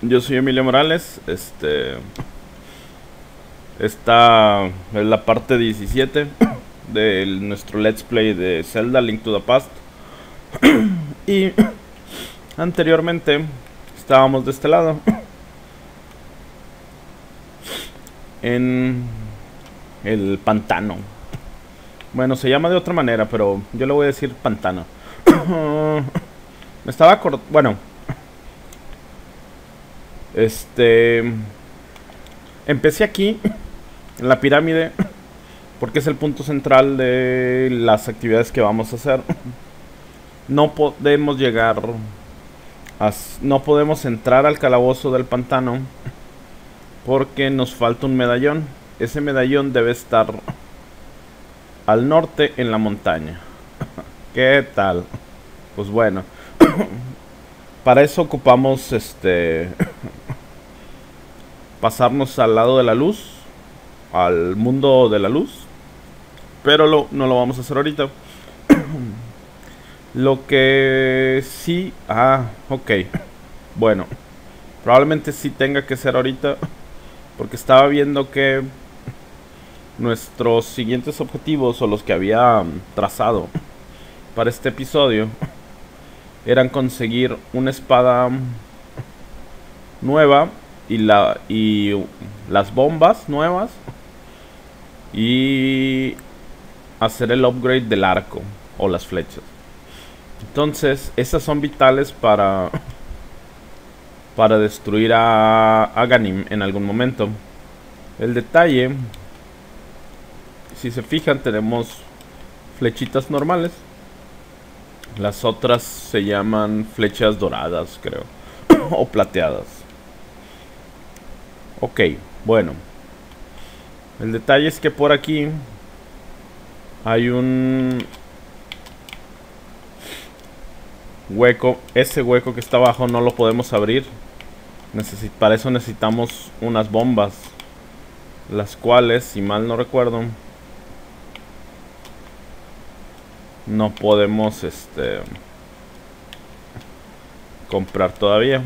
Yo soy Emilio Morales. Esta es la parte 17 de nuestro Let's Play de Zelda Link to the Past. Y anteriormente estábamos de este lado, en el pantano. Bueno, se llama de otra manera, pero yo le voy a decir pantano. Me estaba acordando. Bueno, empecé aquí, en la pirámide, porque es el punto central de las actividades que vamos a hacer. No podemos llegar no podemos entrar al calabozo del pantano porque nos falta un medallón. Ese medallón debe estar al norte en la montaña. ¿Qué tal? Pues bueno, para eso ocupamos pasarnos al lado de la luz, al mundo de la luz, pero no lo vamos a hacer ahorita. Lo que sí... ok. Bueno, probablemente sí tenga que ser ahorita, porque estaba viendo que nuestros siguientes objetivos, o los que había trazado para este episodio, eran conseguir una espada nueva y las bombas nuevas, y hacer el upgrade del arco o las flechas. Entonces, esas son vitales para destruir a Ganim en algún momento. El detalle, si se fijan, tenemos flechitas normales. Las otras se llaman flechas doradas, creo. O plateadas. Ok, bueno. El detalle es que por aquí hay un hueco. Ese hueco que está abajo no lo podemos abrir. Para eso necesitamos unas bombas, las cuales, si mal no recuerdo, no podemos comprar todavía.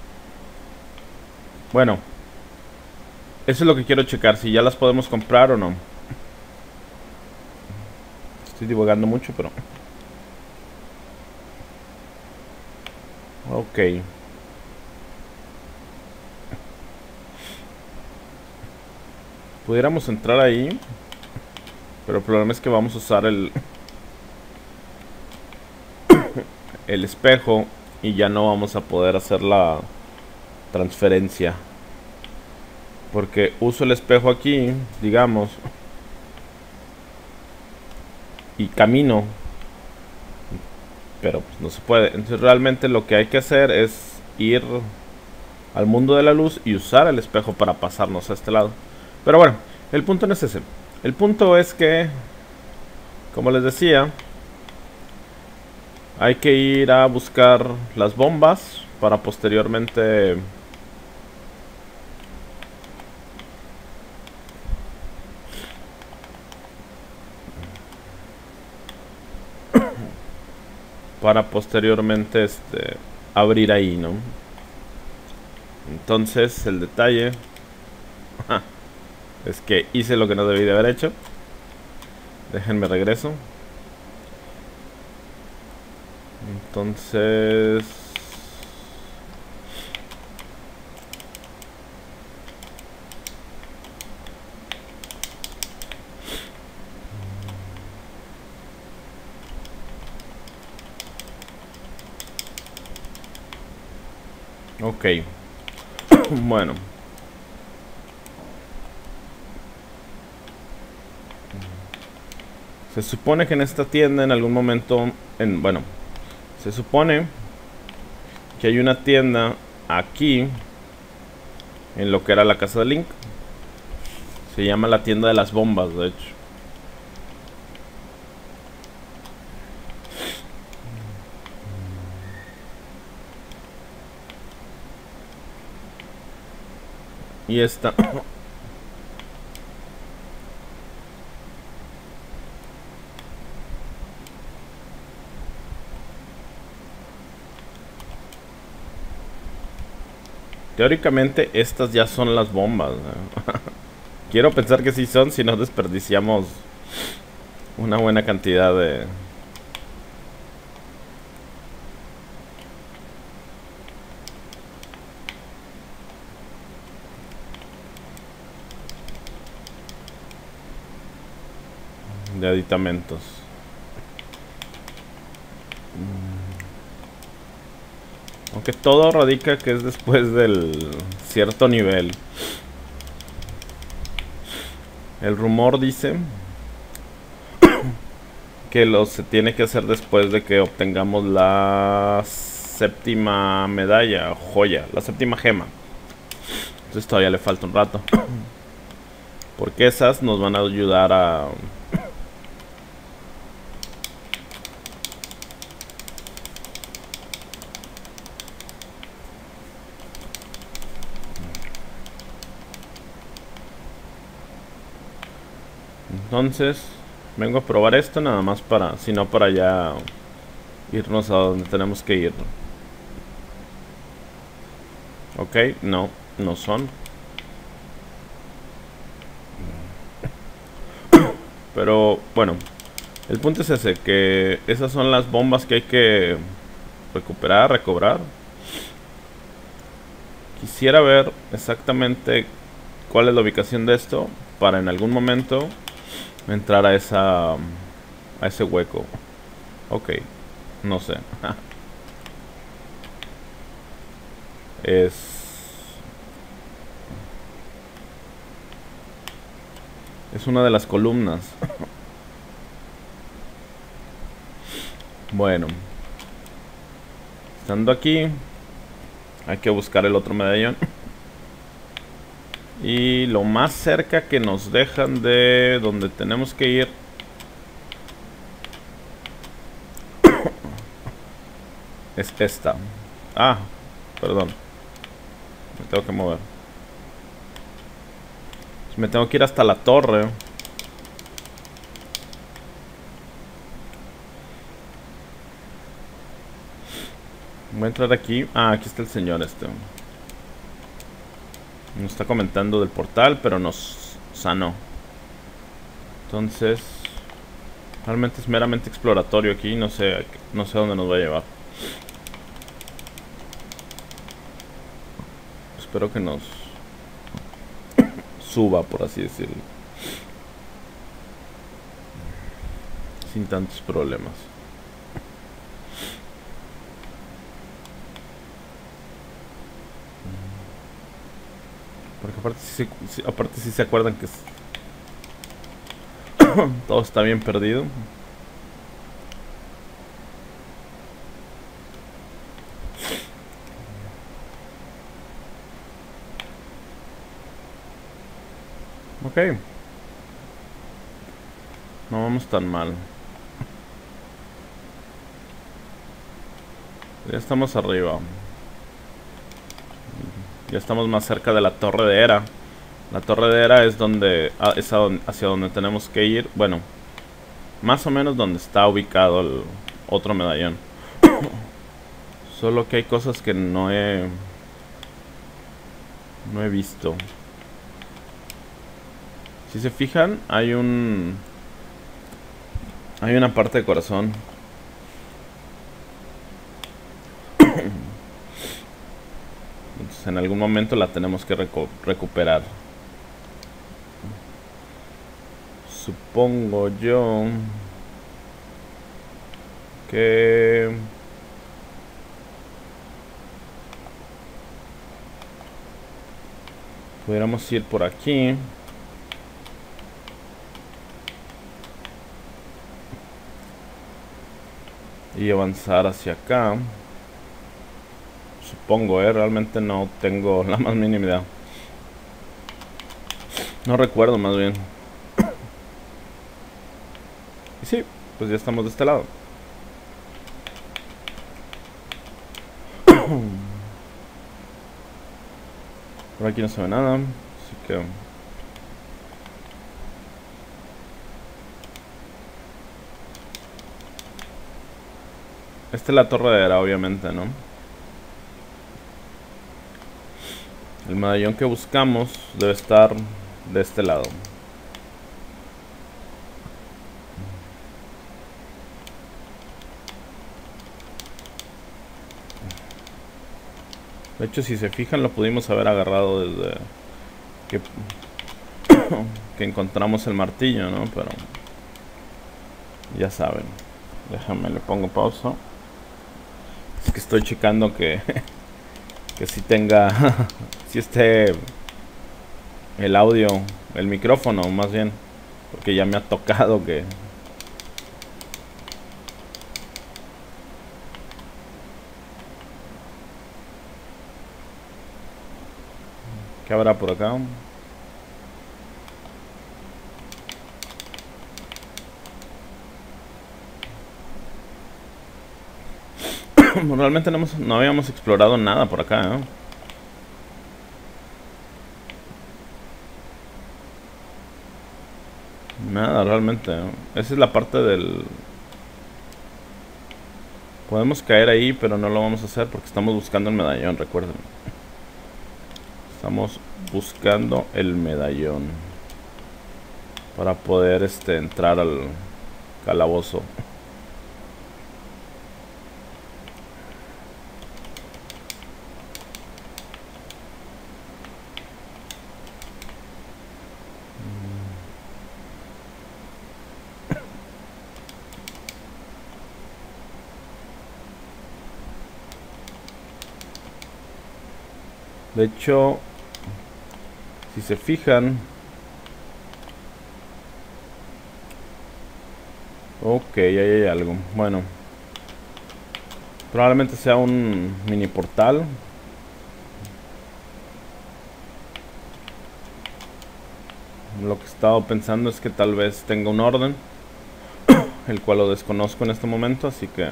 Bueno, eso es lo que quiero checar, si ya las podemos comprar o no. Estoy divagando mucho, pero... ok. Pudiéramos entrar ahí, pero el problema es que vamos a usar el espejo y ya no vamos a poder hacer la transferencia, porque uso el espejo aquí, digamos, y camino, pero pues no se puede. Entonces realmente lo que hay que hacer es ir al mundo de la luz y usar el espejo para pasarnos a este lado. Pero bueno, el punto no es ese. El punto es que, como les decía, hay que ir a buscar las bombas para posteriormente abrir ahí, ¿no? Entonces el detalle es que hice lo que no debí de haber hecho. Déjenme regreso. Entonces... ok. Bueno. Se supone que en esta tienda en algún momento... bueno, se supone que hay una tienda aquí, en lo que era la casa de Link. Se llama la tienda de las bombas, de hecho. Y esta... Teóricamente estas ya son las bombas, ¿no? Quiero pensar que sí son, si no desperdiciamos una buena cantidad de aditamentos. Aunque todo radica que es después del cierto nivel. El rumor dice que se tiene que hacer después de que obtengamos la séptima medalla, joya, la séptima gema. Entonces todavía le falta un rato. Porque esas nos van a ayudar a... Entonces, vengo a probar esto nada más para, si no para ya irnos a donde tenemos que ir. Ok, no, no son. Pero bueno, el punto es ese, que esas son las bombas que hay que recuperar, recobrar. Quisiera ver exactamente cuál es la ubicación de esto para en algún momento entrar a ese hueco. Ok, no sé. Es una de las columnas. Bueno, estando aquí, hay que buscar el otro medallón. Y lo más cerca que nos dejan de donde tenemos que ir es esta. Ah, perdón. Me tengo que mover. Me tengo que ir hasta la torre. Voy a entrar aquí. Ah, aquí está el señor este. Nos está comentando del portal, pero nos sanó. Entonces, realmente es meramente exploratorio aquí. No sé a dónde nos va a llevar. Espero que nos suba, por así decirlo, sin tantos problemas. Porque aparte si se acuerdan que todo está bien perdido. Ok. No vamos tan mal. Ya estamos arriba. Ya estamos más cerca de la Torre de Hera. La Torre de Hera es hacia donde tenemos que ir. Bueno, más o menos donde está ubicado el otro medallón. Solo que hay cosas que no he visto. Si se fijan, hay una parte de corazón. Entonces en algún momento la tenemos que recuperar. Supongo yo que pudiéramos ir por aquí y avanzar hacia acá. Supongo, realmente no tengo la más mínima idea. No recuerdo, más bien. Y sí, pues ya estamos de este lado. Por aquí no se ve nada, así que... Esta es la Torre de Hera, obviamente, ¿no? El medallón que buscamos debe estar de este lado. De hecho, si se fijan, lo pudimos haber agarrado desde que, que encontramos el martillo, ¿no? Pero ya saben. Déjame, le pongo pausa. Es que estoy checando que si tenga, si esté el audio, el micrófono más bien, porque ya me ha tocado que ¿qué habrá por acá? Realmente no habíamos explorado nada por acá, ¿eh? Nada, realmente, ¿eh? Esa es la parte del... Podemos caer ahí, pero no lo vamos a hacer porque estamos buscando el medallón, recuerden. Estamos buscando el medallón para poder entrar al calabozo. De hecho, si se fijan... Ok, ahí hay algo. Bueno. Probablemente sea un mini portal. Lo que he estado pensando es que tal vez tenga un orden, el cual lo desconozco en este momento, así que...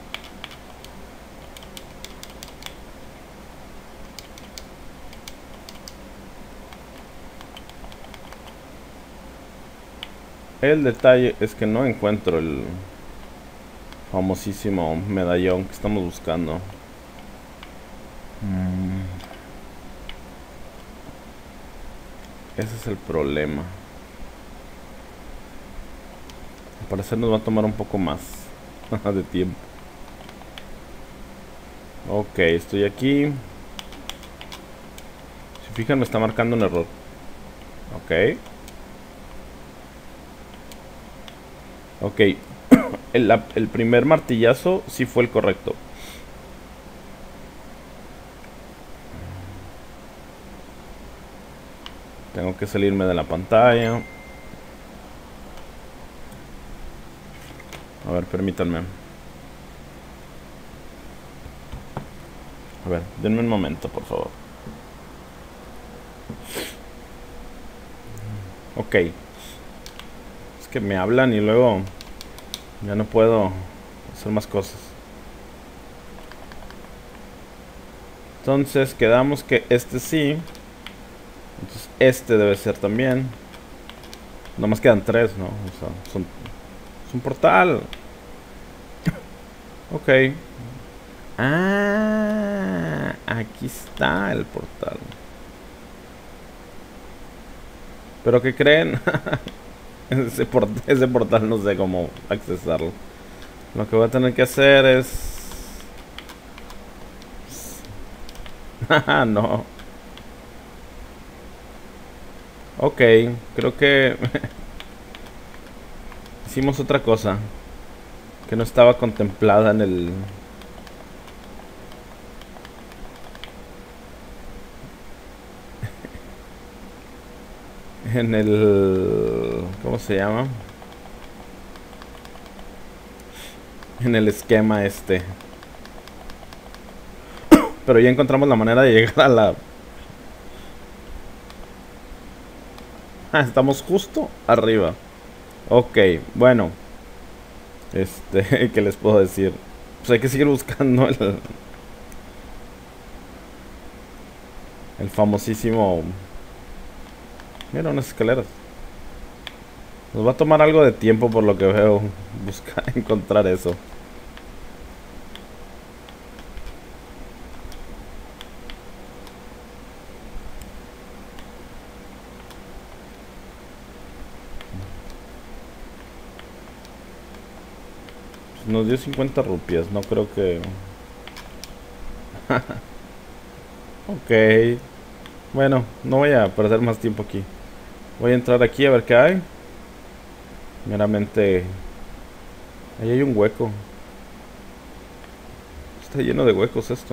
El detalle es que no encuentro el famosísimo medallón que estamos buscando. Ese es el problema. Al parecer nos va a tomar un poco más de tiempo. Ok, estoy aquí. Si fijan, me está marcando un error. Ok. Ok. El primer martillazo sí fue el correcto. Tengo que salirme de la pantalla. A ver, permítanme. A ver, denme un momento, por favor. Ok. Es que me hablan y luego ya no puedo hacer más cosas. Entonces quedamos que sí. Entonces este debe ser también. Nomás quedan 3, ¿no? O sea, es un portal. Ok. Ah, aquí está el portal. ¿Pero qué creen? ese portal no sé cómo accesarlo. Lo que voy a tener que hacer es... no. Ok, creo que hicimos otra cosa que no estaba contemplada en el... en el... ¿cómo se llama? En el esquema este. Pero ya encontramos la manera de llegar a la... estamos justo arriba. Ok, bueno. ¿Qué les puedo decir? Pues hay que seguir buscando el famosísimo... Mira, unas escaleras. Nos va a tomar algo de tiempo por lo que veo. Buscar, encontrar eso. Pues nos dio 50 rupias, no creo que... Ok. Bueno, no voy a perder más tiempo aquí. Voy a entrar aquí a ver qué hay. Meramente... Ahí hay un hueco. Está lleno de huecos esto.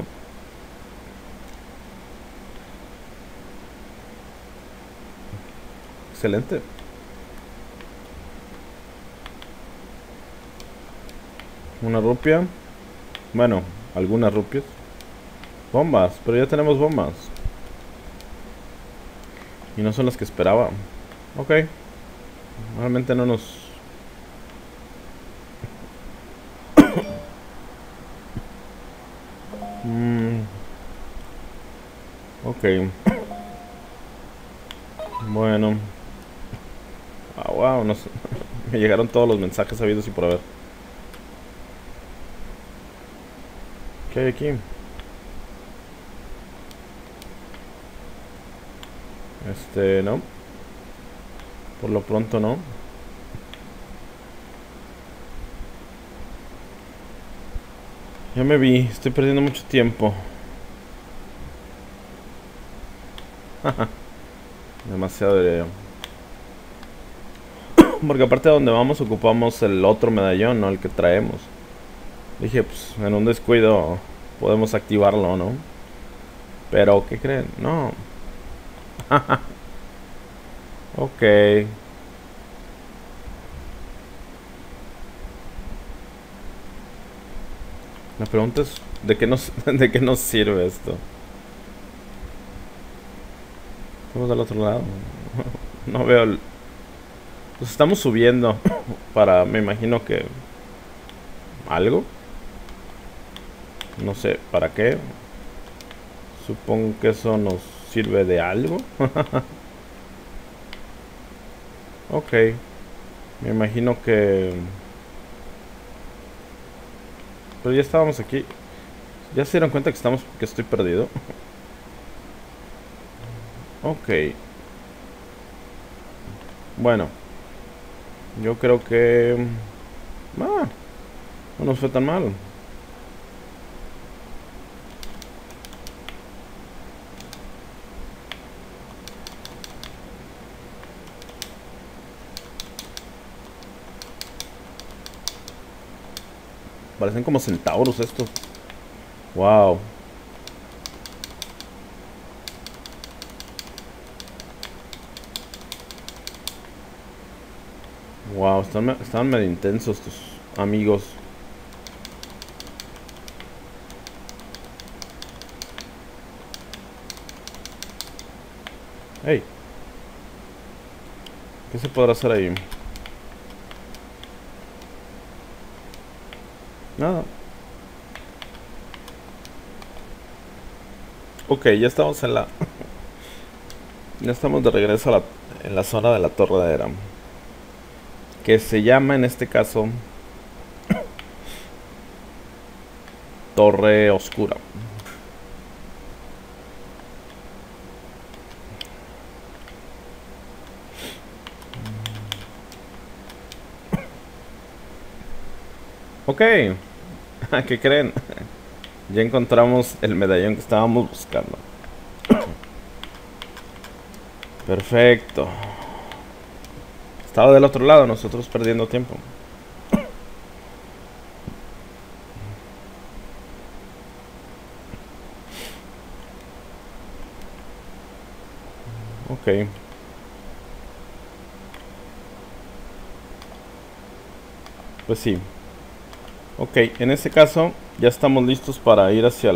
Excelente. Una rupia. Bueno, algunas rupias. Bombas, pero ya tenemos bombas. Y no son las que esperaba. Ok. Realmente no nos... Ok. Bueno. Ah, wow, no sé. Me llegaron todos los mensajes habidos y por haber. ¿Qué hay aquí? No. Por lo pronto no. Ya me vi, estoy perdiendo mucho tiempo. Demasiado diría yo. Porque aparte de donde vamos ocupamos el otro medallón, ¿no? El que traemos. Dije, pues en un descuido podemos activarlo, ¿no? Pero, ¿qué creen? No. Ok. La pregunta es, ¿de qué nos sirve esto? Estamos del otro lado. No veo el... Pues estamos subiendo para, me imagino que... ¿Algo? No sé, ¿para qué? Supongo que eso nos sirve de algo. Ok. Me imagino que... Pero ya estábamos aquí. ¿Ya se dieron cuenta que estoy perdido? Ok. Bueno. Yo creo que... Ah, no nos fue tan mal. Parecen como centauros estos. Wow. Wow, están medio intensos tus amigos. Hey. ¿Qué se podrá hacer ahí? Nada. Ok, ya estamos en la... Ya estamos de regreso en la zona de la torre de Eram. Que se llama en este caso... Torre Oscura. Ok. ¿Qué creen? Ya encontramos el medallón que estábamos buscando. Perfecto. Estaba del otro lado, nosotros perdiendo tiempo. Ok. Pues sí. Ok, en este caso ya estamos listos para ir hacia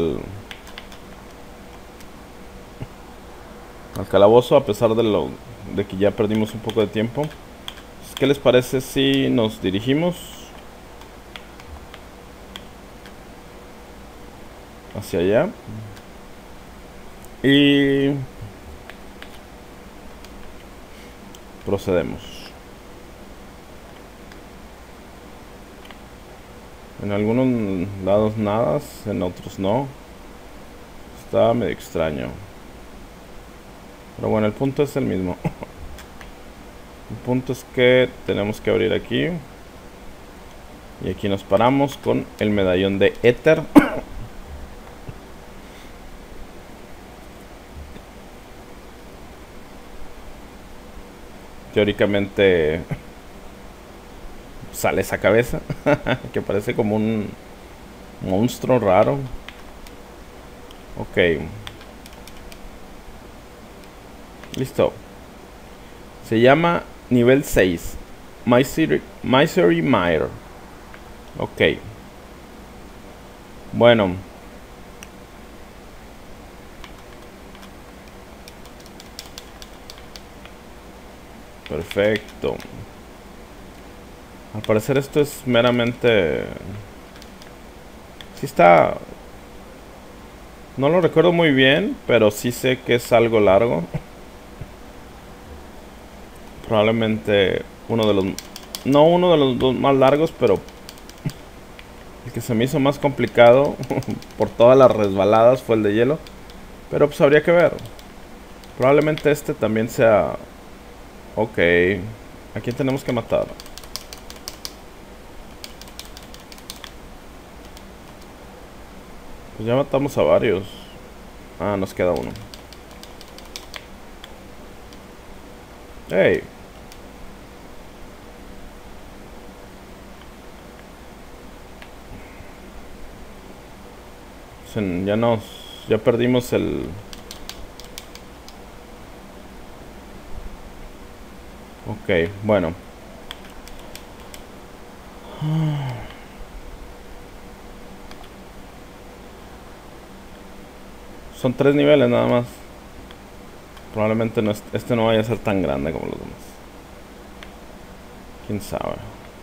al calabozo, a pesar de que ya perdimos un poco de tiempo. ¿Qué les parece si nos dirigimos hacia allá? Y procedemos. En algunos lados nada, en otros no. Está medio extraño. Pero bueno, el punto es el mismo. El punto es que tenemos que abrir aquí. Y aquí nos paramos con el medallón de éter. Teóricamente sale esa cabeza que parece como un monstruo raro. Ok. Listo. Se llama nivel 6. Misery Mire. Ok. Bueno. Perfecto. Al parecer esto es meramente... Sí está... No lo recuerdo muy bien, pero sí sé que es algo largo. Probablemente uno de los... No uno de los dos más largos, pero... El que se me hizo más complicado por todas las resbaladas fue el de hielo. Pero pues habría que ver. Probablemente este también sea... Ok. ¿A quién tenemos que matar? Pues ya matamos a varios. Ah, nos queda uno. ¡Hey! Ya nos... Ya perdimos el... Ok, bueno. Son 3 niveles nada más. Probablemente no este no vaya a ser tan grande como los demás. Quién sabe.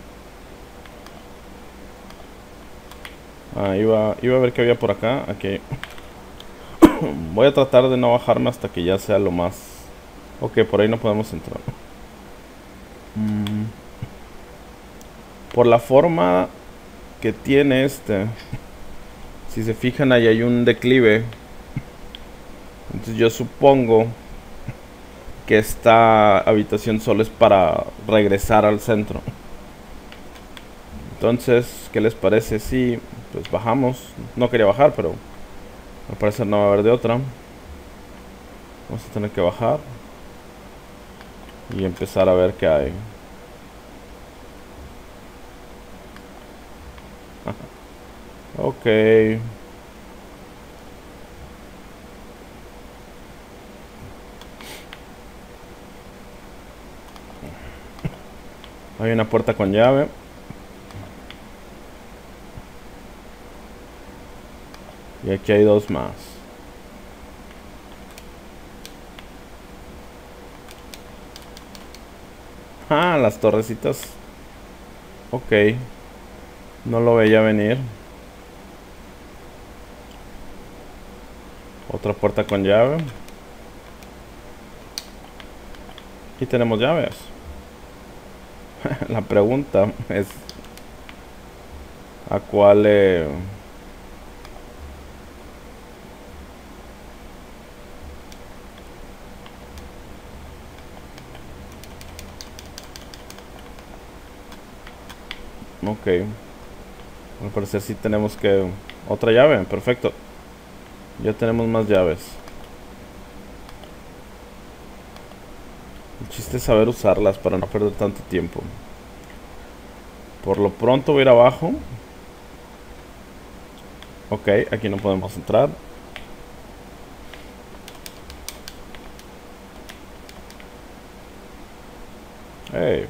Ah, iba a ver qué había por acá. Aquí. Voy a tratar de no bajarme hasta que ya sea lo más... Ok, por ahí no podemos entrar. Por la forma que tiene este... Si se fijan, ahí hay un declive. Entonces yo supongo que esta habitación solo es para regresar al centro. Entonces, ¿qué les parece si pues bajamos? No quería bajar, pero al parecer no va a haber de otra. Vamos a tener que bajar y empezar a ver qué hay. Ok. Hay una puerta con llave. Y aquí hay dos más. Ah, las torrecitas. Ok. No lo veía venir. Otra puerta con llave. Y tenemos llaves. La pregunta es... ¿A cuál Ok. Al parecer sí tenemos que... Otra llave, perfecto. Ya tenemos más llaves. El chiste es saber usarlas para no perder tanto tiempo. Por lo pronto voy a ir abajo. Ok, aquí no podemos entrar. Hey.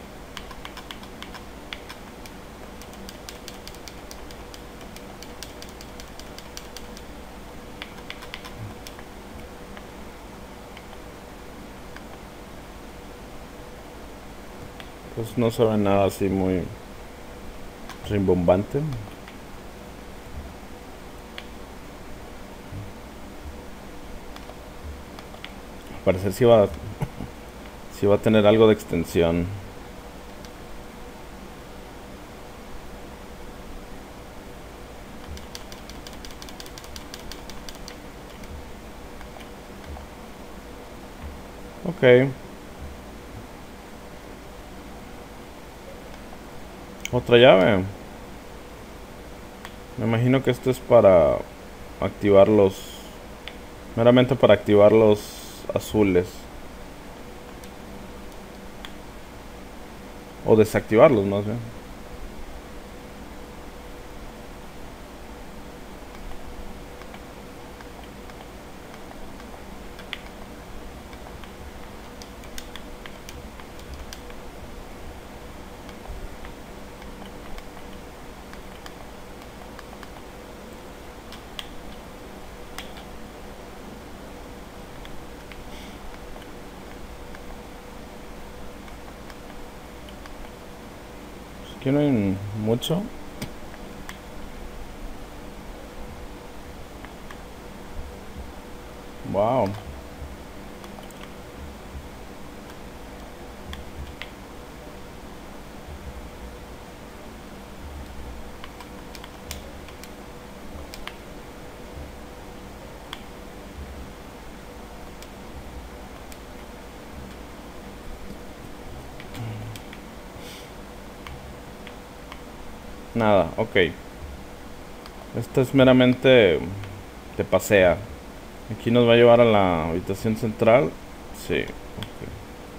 Pues no se ve nada así muy rimbombante. Al parecer sí va a tener algo de extensión. Ok. Otra llave. Me imagino que esto es para activar los... meramente para activar los azules. O desactivarlos más bien. Aquí no hay mucho. Wow. Nada, ok. Esto es meramente te pasea. Aquí nos va a llevar a la habitación central. Sí, ok.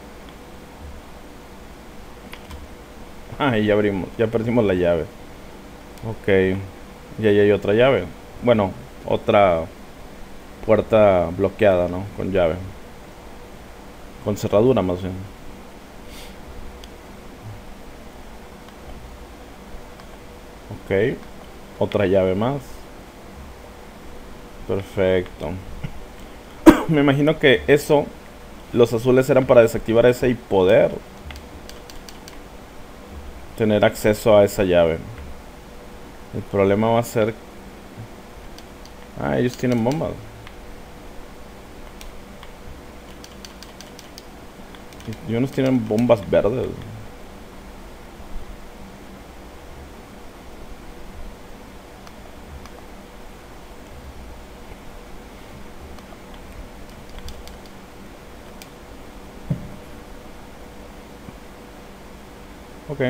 Ah, y ya abrimos, ya perdimos la llave. Ok. Y ahí hay otra llave. Bueno, otra puerta bloqueada, ¿no? Con llave. Con cerradura más bien. Ok. Otra llave más. Perfecto. Me imagino que eso, los azules eran para desactivar ese y poder tener acceso a esa llave. El problema va a ser... Ah, ellos tienen bombas. Y unos tienen bombas verdes. Ok.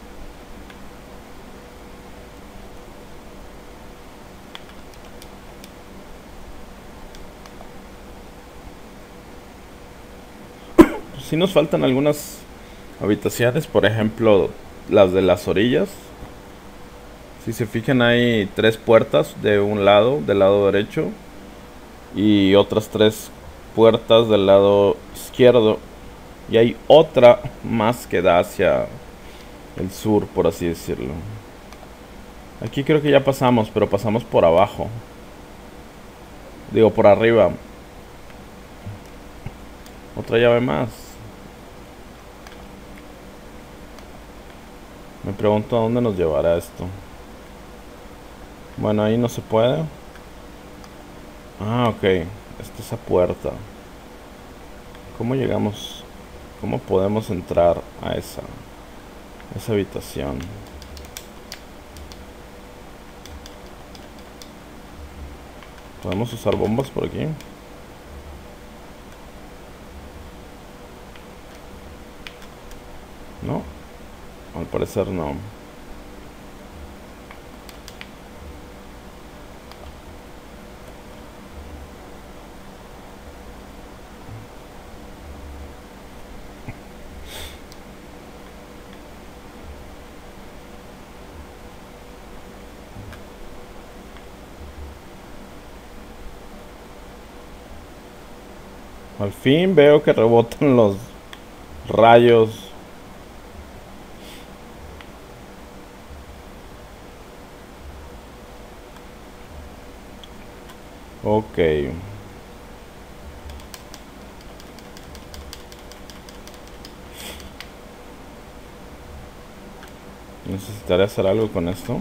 Si nos faltan algunas habitaciones, por ejemplo, las de las orillas. Si se fijan, hay tres puertas de un lado, del lado derecho, y otras tres puertas del lado izquierdo. Y hay otra más que da hacia el sur, por así decirlo. Aquí creo que ya pasamos, pero pasamos por abajo. Digo, por arriba. Otra llave más. Me pregunto a dónde nos llevará esto. Bueno, ahí no se puede. Ah, ok. Esta es esa puerta. ¿Cómo llegamos? ¿Cómo podemos entrar a esa habitación? ¿Podemos usar bombas por aquí? No, al parecer no. Al fin veo que rebotan los rayos. Ok. Necesitaré hacer algo con esto.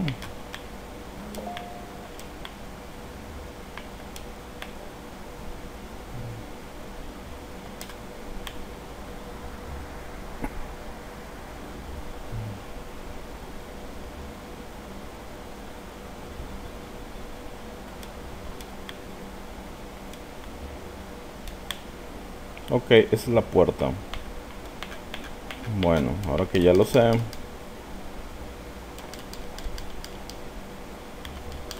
Ok, esa es la puerta. Bueno, ahora que ya lo sé.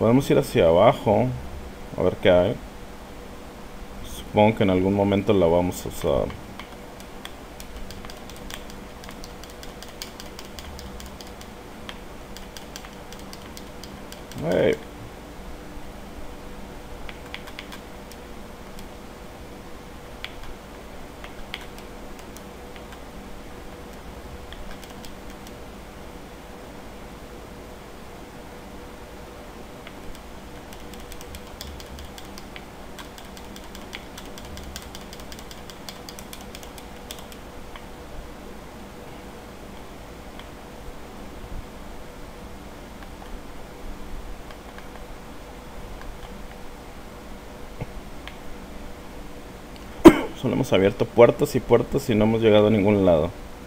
Podemos ir hacia abajo. A ver qué hay. Supongo que en algún momento la vamos a usar. Hey. Solo hemos abierto puertas y puertas y no hemos llegado a ningún lado.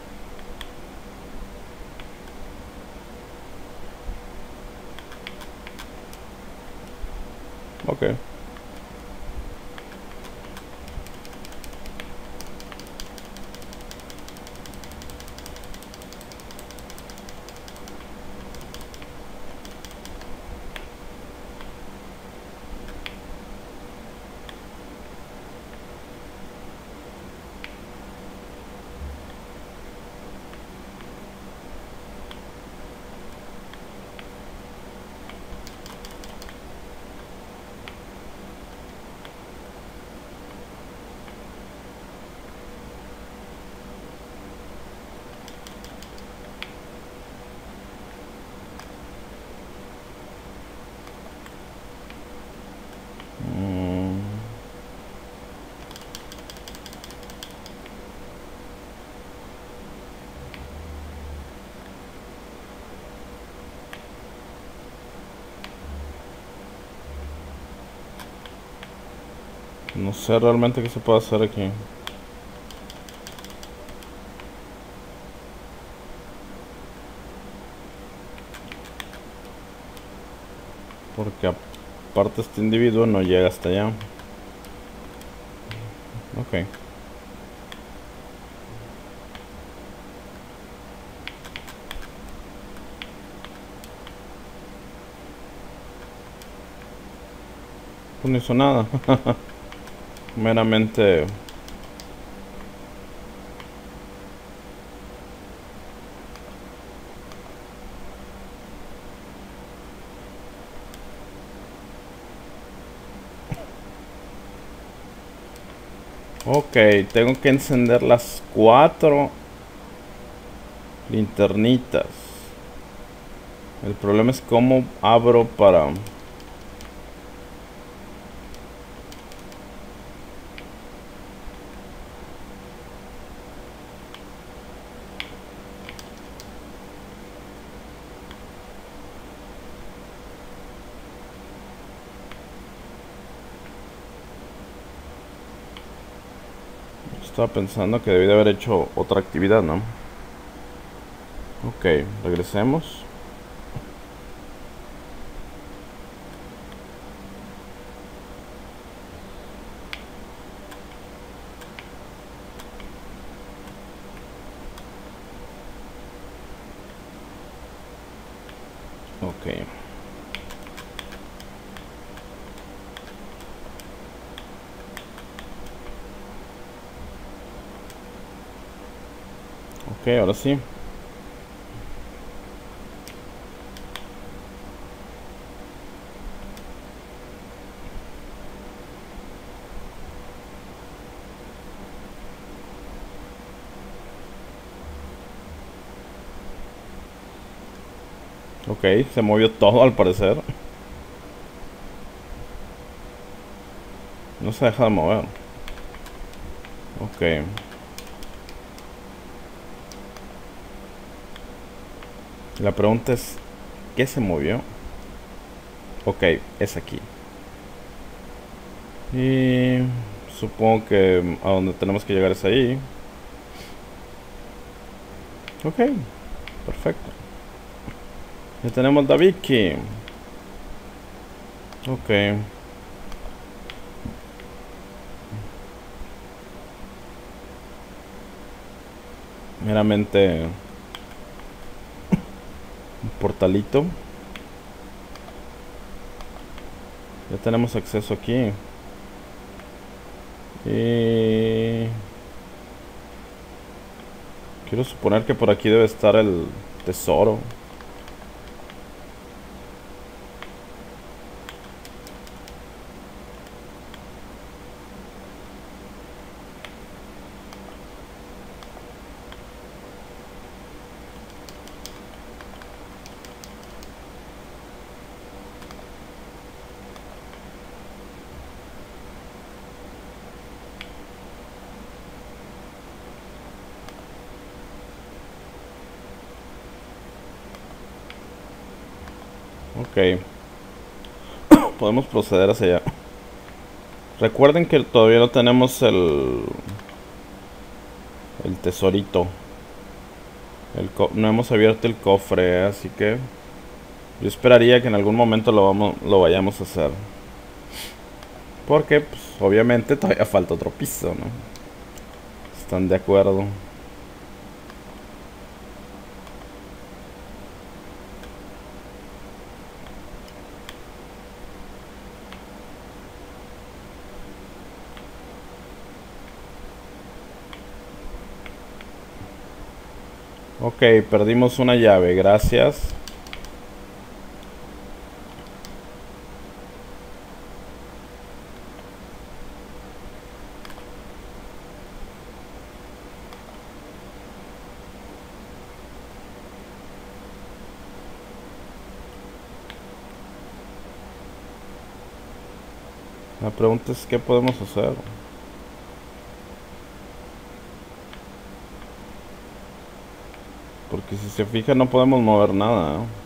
Ok. No sé realmente qué se puede hacer aquí. Porque aparte este individuo no llega hasta allá. Ok. Pues no hizo nada. Meramente... Ok, tengo que encender las 4 linternitas. El problema es cómo abro para... Estaba pensando que debí de haber hecho otra actividad, ¿no? Ok, regresemos. Ok. Ok, ahora sí. Ok, se movió todo al parecer. No se deja de mover. Ok. La pregunta es, ¿qué se movió? Ok, es aquí. Y supongo que a donde tenemos que llegar es ahí. Ok, perfecto. Ya tenemos Da Vinci. Ok. Meramente un portalito. Ya tenemos acceso aquí. Y quiero suponer que por aquí debe estar el tesoro. Ok. Podemos proceder hacia allá. Recuerden que todavía no tenemos el tesorito. No hemos abierto el cofre, así que yo esperaría que en algún momento lo vayamos a hacer. Porque, pues, obviamente todavía falta otro piso, ¿no? ¿Están de acuerdo? Ok, perdimos una llave, gracias. La pregunta es, ¿qué podemos hacer? Porque si se fija no podemos mover nada, ¿no?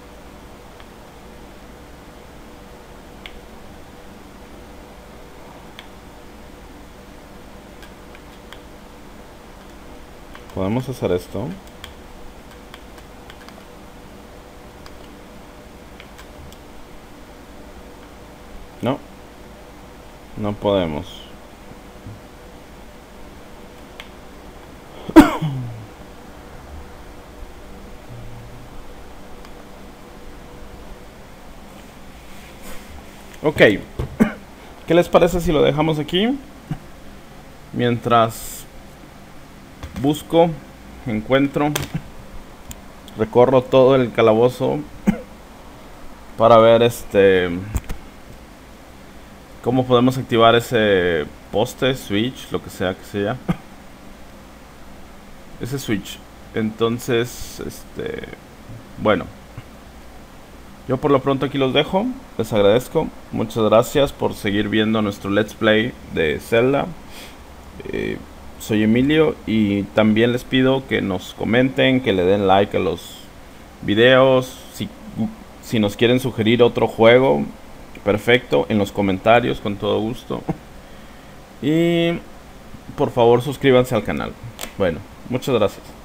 ¿Podemos hacer esto? No. No podemos. Ok. ¿Qué les parece si lo dejamos aquí? Mientras busco, encuentro, recorro todo el calabozo para ver cómo podemos activar ese poste, switch, lo que sea que sea. Ese switch. Entonces, bueno, yo por lo pronto aquí los dejo. Les agradezco. Muchas gracias por seguir viendo nuestro Let's Play de Zelda. Soy Emilio y también les pido que nos comenten, que le den like a los videos. Si nos quieren sugerir otro juego, perfecto, en los comentarios, con todo gusto. Y por favor suscríbanse al canal. Bueno, muchas gracias.